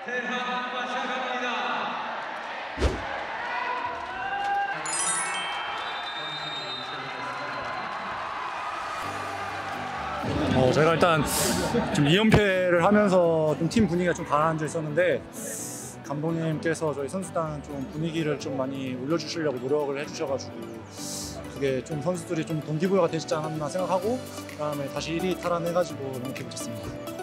제가 일단 좀 2연패를 하면서 좀 팀 분위기가 좀 가라앉아 있었는데 감독님께서 저희 선수단 좀 분위기를 좀 많이 올려주시려고 노력을 해주셔가지고 그게 좀 선수들이 좀 동기부여가 되지 않았나 생각하고 그다음에 다시 1위 탈환해가지고 너무 기분 좋습니다.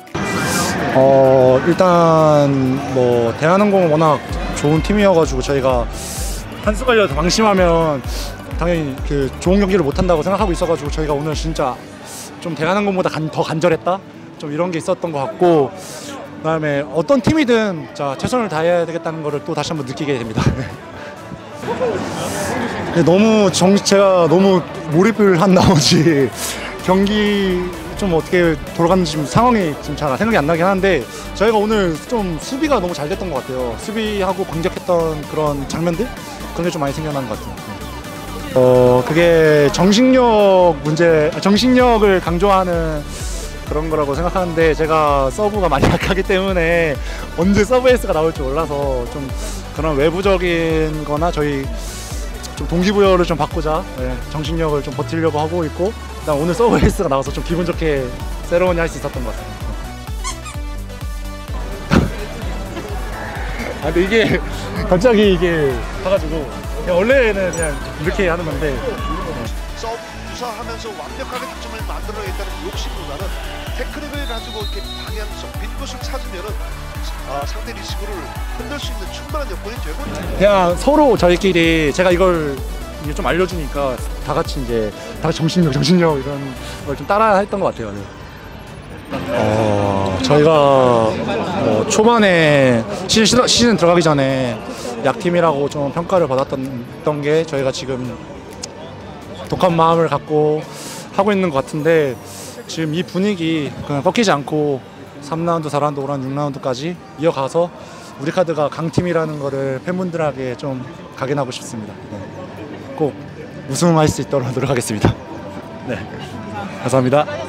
일단 뭐 대한항공은 워낙 좋은 팀이어가지고 저희가 한 수 갈려 방심하면 당연히 그 좋은 경기를 못 한다고 생각하고 있어가지고 저희가 오늘 진짜 좀 대한항공보다 더 간절했다 좀 이런 게 있었던 것 같고 그다음에 어떤 팀이든 자 최선을 다해야 되겠다는 거를 또 다시 한번 느끼게 됩니다. 너무 제가 너무 몰입을 한 나머지 경기 좀 어떻게 돌아가는지 지금 상황이 지금 잘 생각이 안 나긴 하는데 저희가 오늘 좀 수비가 너무 잘 됐던 것 같아요. 수비하고 공격했던 그런 장면들 그런 게 좀 많이 생겨나는 것 같아요. 그게 정신력을 강조하는 그런 거라고 생각하는데 제가 서브가 많이 약하기 때문에 언제 서브 에이스가 나올지 몰라서 좀 그런 외부적인 거나 저희 좀 동기부여를 좀 받고자 정신력을 좀 버티려고 하고 있고 일단 오늘 서브 에이스가 나와서 좀 기분 좋게 세레머니 할 수 있었던 것 같아요. 근데 이게 갑자기 이게 가가지고 원래는 그냥 이렇게 하는 건데 서브 구사하면서 완벽하게 득점을 만들어야겠다는 욕심보다는 테크닉을 가지고 이렇게 방향성, 빈 곳을 찾으면은 상대 리시브를 흔들 수 있는 충분한 여건이 되거든요. 그냥 서로 저희끼리 제가 이걸 좀 알려주니까 다 같이 정신력 이런 걸 좀 따라 했던 것 같아요. 저희가 초반에 시즌 들어가기 전에 약팀이라고 좀 평가를 받았던 게 저희가 지금 독한 마음을 갖고 하고 있는 것 같은데 지금 이 분위기 그냥 꺾이지 않고 3라운드, 4라운드, 5라운드, 6라운드까지 이어가서 우리카드가 강팀이라는 거를 팬분들에게 좀 각인하고 싶습니다. 꼭 우승할 수 있도록 노력하겠습니다. 네, 감사합니다.